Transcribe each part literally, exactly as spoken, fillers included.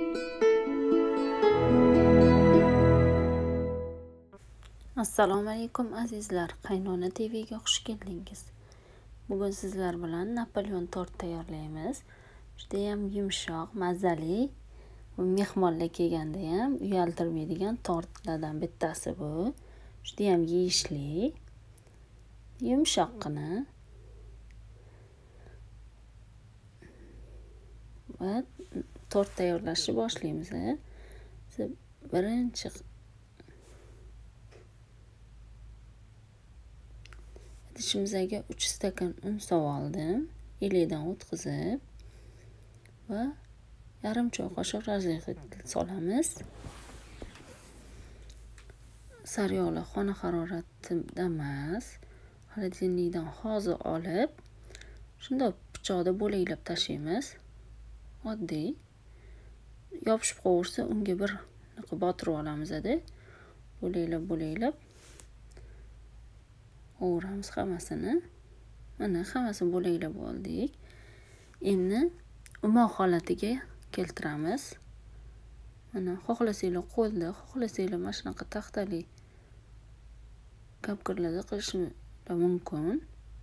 Assalomu alaykum azizlar, Qaynona T V'ga xush keldingiz. Bugun sizlar bilan Napoleon tort tayyorlaymiz. Juda ham yumshoq, mazali va mehmonlar kelganda ham uyaltirmaydigan tortlardan bittasi bu. Juda ham yeyishli, yumshoqqina va tort tayyorlashni boshlaymiz. Birinchi idishimizga uch stakan un solib oldim, elakdan o'tkazib va yarim choy qoshiq razvedel solamiz. Sariyog'lar xona haroratida emas, xolodilnikdan hozir olib, shunday pichoqda bo'laklab tashlaymiz. Oddiy. Yopishib qolsa, unga bir botirib olamiz-da. Bo'laklab bo'laklab o'ramiz hammasini. Mana hammasini bo'laklab oldik. Endi umoq holatiga keltiramiz. Mana xohlasanglar qo'lda, xohlasanglar mana shunaqa taxtali kapkirlarda qilishinglar mumkin.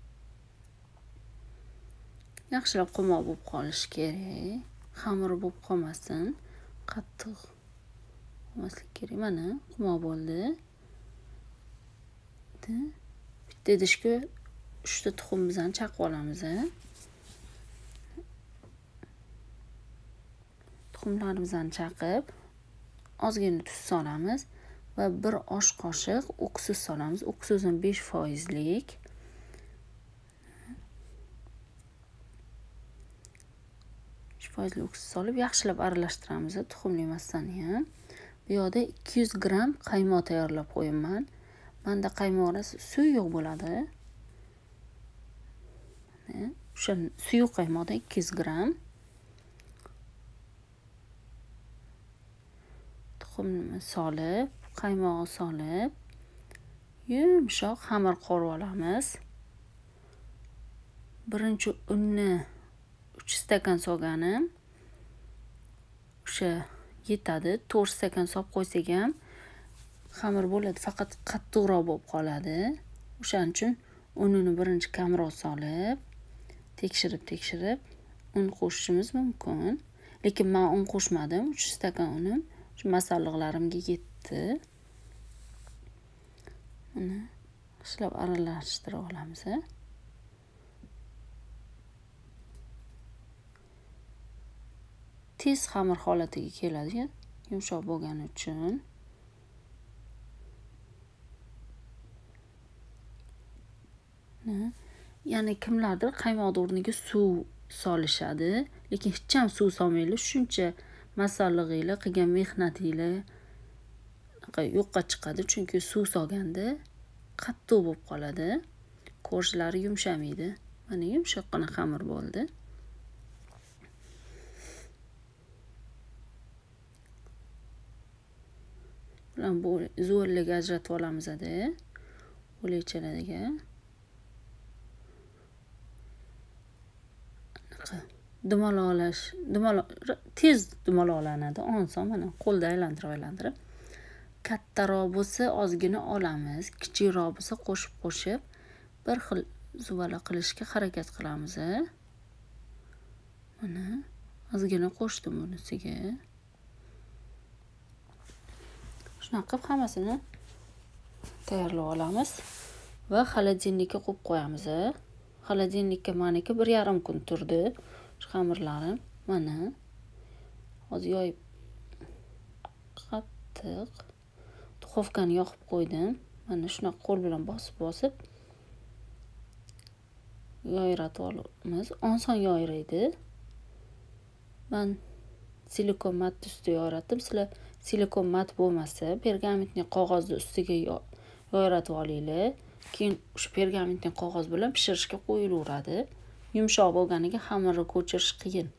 Yaxshilab qumoq bo'lib qolishi kerak. Xamir bo'lib qolmasin. Qattiq bo'lmaslik kerak. Mana qumoq bo'ldi. Bitta idishga uchta tuxumimizni chaqib olamiz. Tuxumlarimizni chaqib, ozgina tuz solamiz va bir osh qoshiq uksus solamiz. Uksusni besh foizlik. besh foizli uksus solib yaxshilab aralashtiramiz tuxumli massani ham. Bu yoqda ikki yuz gramm qaymoq tayyorlab qo'yibman. Manda qaymoqlar suyuq bo'ladi. O'sha suyuq qaymoqdan ikki yuz gramm. Tuxumni solib, qaymoqni solib, yumshoq xamir qorib olamiz. Birinchi unni uch stakan solganim. O'sha yetadi. to'rt stakan solib qo'ysak ham xamir bo'ladi, faqat qattiqroq bo'lib qoladi. O'shaning uchun unini birinchi kamroq solib, tekshirib-tekshirib un qo'shishimiz mumkin. Lekin men un qo'shmadim. uch stakan unim shu masalliqlarimga yetdi. Mana yaxshilab aralashtirib olamiz. Tez xamir holatiga keladi, yumshoq bo'lgani uchun. Ya'ni kimlardir qaymoqning o'rniga suv solishadi, lekin hech ham suv solmaylar, shuncha masalliqlar, qilgan mehnatinglar yo'qqa chiqadi, chunki suv solganda qattiq bo'lib qoladi. Ko'rishlari yumshamaydi. Mana yumshoqqina xamir bo'ldi. Bilan bu zo'rlarga ajratib olamiz-da. Bo'lakchalarga. Dumaloqlash, dumaloq tez dumaloqlanadi, oson. Mana qo'lda aylantirib aylantirib. Kattaroq bo'lsa ozgina olamiz, kichikroq bo'lsa qo'shib-qo'shib bir xil zuvala qilishga harakat qilamiz. Mana ozgina qo'shdim bunisiga. Shunaqa qilib hammasini tayyorlab olamiz va xolodilnikka qo'yib qo'yamiz. Xolodilnikka meniki bir yarim kun turdi. Shu xamirlarim mana hozir yoyib qattiq duxovkani yoqib qo'ydim. Mana shunaqa qo'l bilan bosib-bosib yoyratib olamiz. Oson yoyraydi. Men silikon mat ustida yoyratdim. Sizlar silikon mat bo'lmasa, pergamentni qog'ozni ustiga yoyratib olinglar. Keyin shu pergamentni qog'oz bilan pishirishga qo'yilaveradi. Yumshoq bo'lganiga xamirni ko'chirish qiyin.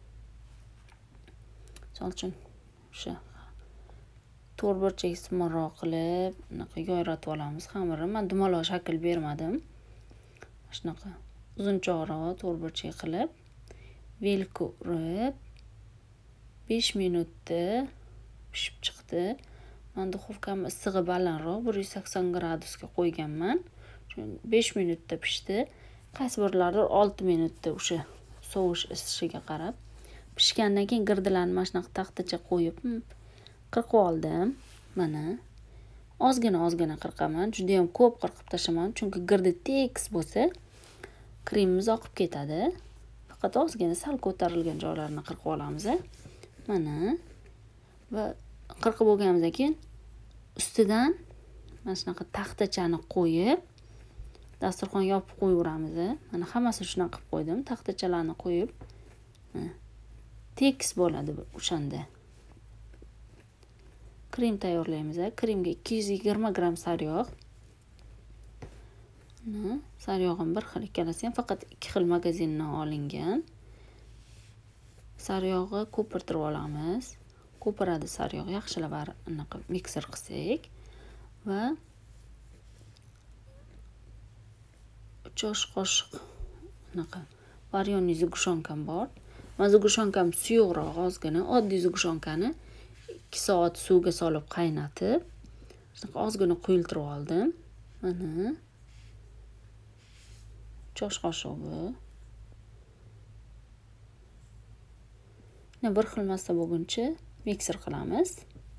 Misol uchun o'sha to'rtburchak simoqroq qilib, bunaqa yoyratib olamiz xamirni. Men dumaloq shakl bermadim. Shunaqa uzunchoqroq to'rtburchak qilib, velka urib, besh minutda pishib chiqdi. Men duxovkamni issig'i balandroq bir yuz sakson gradusga qo'yganman. besh minutda pishdi. Qaysi birlari olti minutda o'sha sovish isishiga qarab. Pishgandan keyin girdilarni mana shunaqa taxtacha qo'yib qirqib oldim. Mana ozgina ozgina qirqaman. Juda ham ko'p qirqib tashlaman, chunki girdi tekis bo'lsa kremimiz oqib ketadi. Faqat ozgina sal ko'tarilgan joylarini qirqib olamiz. Mana va qirqib bo'lganimizdan keyin ustidan mana shunaqa taxtachani qo'yib dasturxon yopib qo'yaveramiz. Mana hammasini shunaqa qilib qo'ydim. Taxtachalarni qo'yib tekis bo'ladi o'shanda. Krem tayyorlaymiz. Kremga ikki yuz yigirma gramm saryog'. Mana saryog'im bir xil, ikkalasi ham faqat ikki xil magazindan olingan. Saryog'ni ko'pirtirib olamiz. Ko'piradi saryog', yaxshilab anaqa mikser qilsak va uch osh qoshiq anaqa varyonli zugushonkam bor. Men zugushonkam suyuqroq ozgina, oddiy zugushonkani ikki soat suvga solib qaynatib, shunaqa ozgina quyiltirib oldim. Mana uch osh qoshiq bu. Yana bir xil massa bo'lguncha mikser qilamiz.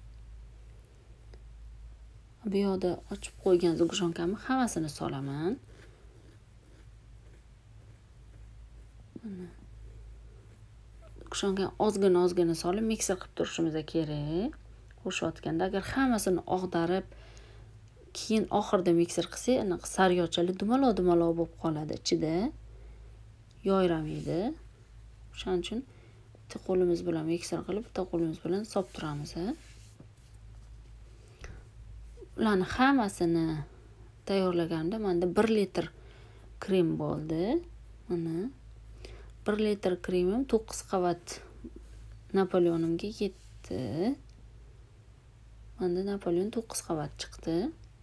Bu yoqda ochib qo'ygan zugushankamni hammasini solaman. Mana zugushanka ozgina ozgina solib mikser qilib turishimiz kerak. Qo'shayotganda agar hammasini og'darib keyin oxirida mikser qilsak, anaqa sariyog'chalik dumaloq-dumaloq bo'lib qoladi ichida. Yoyramaydi. Shuning uchun bitta qo'limiz bilan mikser qilib, bitta qo'limiz bilan solib turamiz. Ularni hammasini tayyorlaganimda menda bir litr krem bo'ldi. Mana bir litr kremim to'qqiz qavat Napoleonimga yetdi. Menda Napoleon to'qqiz qavat chiqdi.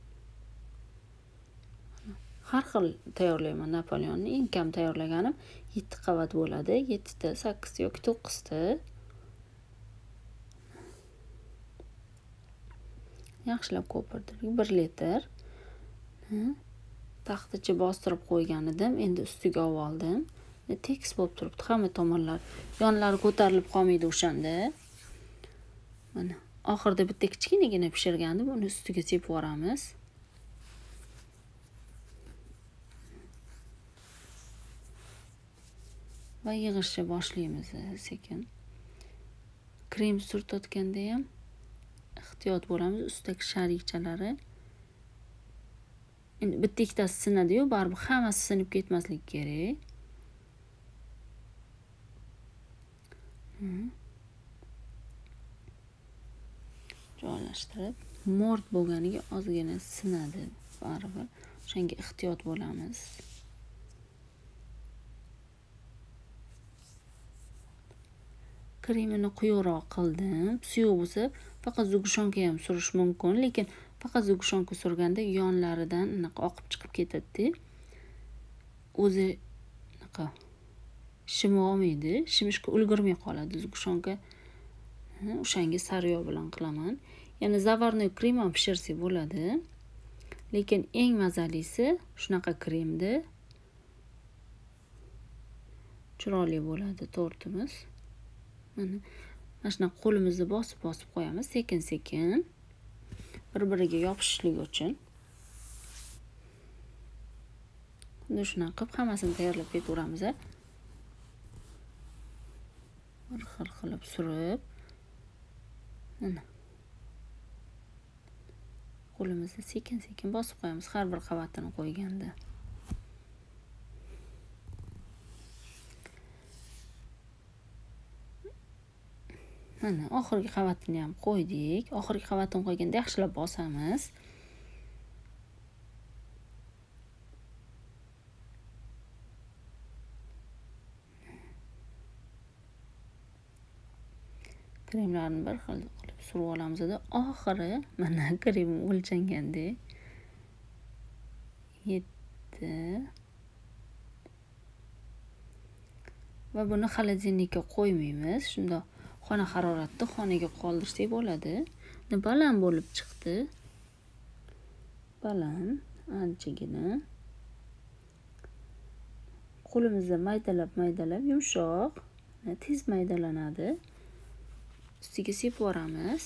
Har xil tayyorlayman Napoleonni. Eng kam tayyorlaganim yetti qavat bo'ladi. yetti ta, sakkiz ta yoki to'qqiz ta. Yaxshilab ko'pirdik. bir litr. Taxtacha bostirib qo'ygan edim. Endi ustiga olib oldim. Tekis bo'lib turibdi hamma tomonlar. Yonlari ko'tarilib qolmaydi o'shanda. Mana oxirida bitta kichkinagina pishirgandim, uni ustiga sepib yuboramiz. Va yig'ishni boshlaymiz sekin. Krem surtayotganda ham ehtiyot bo'lamiz, ustidagi sharikchalari. Endi bitta ikkitasi sinadi-yu, baribir hammasi sinib ketmasligi kerak. Joylashtirib, mo'rt bo'lganiga ozgina sinadi baribir. O'shanga ehtiyot bo'lamiz. Kremini quyuqroq qildim. Suyuq bo'lsa, faqat zugushanka ham surish mumkin, lekin faqat zugushanka surganda yonlaridan anaqa oqib chiqib ketadi. O'zi anaqa shimi olmaydi, shimishga ulgurmay qoladi zugushanka. O'shanga saryog' bilan qilaman. Yana zavarnoy krem ham pishirsak bo'ladi. Lekin eng mazalisi shunaqa kremda. Chiroyli bo'ladi tortimiz. Mana mana shunaqa qo'limizni bosib-bosib qo'yamiz sekin-sekin. Bir-biriga yopishishligi uchun. Buni shunaqa qilib hammasini tayyorlab ketaveramiz. Bir xil qilib surib. Mana. Qo'limizni sekin-sekin bosib qo'yamiz har bir qavatini qo'yganda. Mana oxirgi qavatini ham qo'ydik. Oxirgi qavatini qo'yganda yaxshilab bosamiz. Kremlarni bir xil qilib surib olamiz-da, oxiri mana krem o'lchangandek yetti. Va buni xolodilnikka qo'ymaymiz. Shunda xona haroratida xonaga qoldirsak bo'ladi. Baland bo'lib chiqdi. Baland, anchagina. Qo'limizda maydalab-maydalab yumshoq, tez maydalanadi. Ustiga sepib yuboramiz.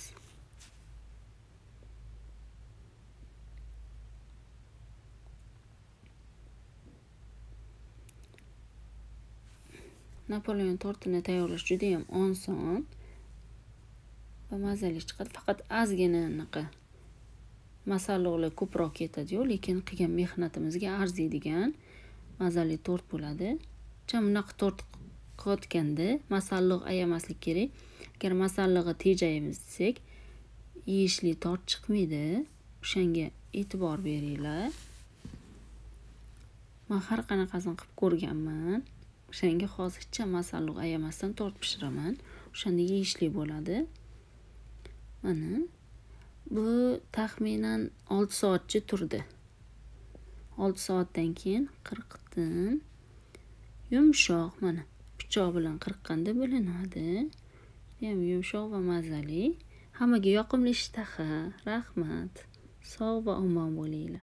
Napoleon tortini tayyorlash juda ham oson va mazali chiqadi. Faqat ozgina anaqa masalliqlar ko'proq ketadi-yu, lekin qilgan mehnatimizga arziydigan mazali tort bo'ladi. Cham bunaqa tort qilayotganda masalliq ayamaslik kerak. Agar masallig'i tejaymiz desak, yeyishli tort chiqmaydi. O'shanga e'tibor beringlar. Men har qanaqasini qilib ko'rganman. O'shanga hozircha masalliq ayamasdan tort pishiraman. O'shanda yeyishli bo'ladi. Mana bu taxminan olti soatcha turdi. olti soatdan keyin qirqdim. Yumshoq, mana pichoq bilan qirqqanda bilinadi. Ham yumshoq va mazali. Hammaga yoqimli ishtaha. Rahmat. Sog' va omon bo'linglar.